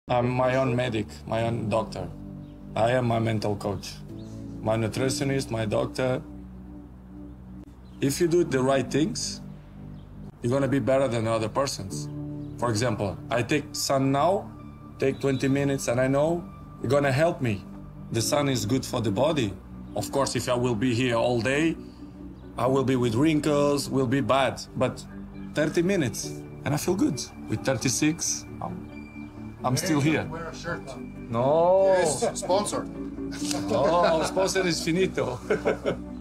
I'm my own medic, my own doctor. I am my mental coach, my nutritionist, my doctor. If you do the right things, you're gonna be better than other persons. For example, I take sun now, take 20 minutes, and I know it's gonna help me. The sun is good for the body. Of course, if I will be here all day, I will be with wrinkles, will be bad. But 30 minutes, and I feel good. With 36, I'm still here. Wear a shirt. No. Yes, sponsor. No, sponsor is finito.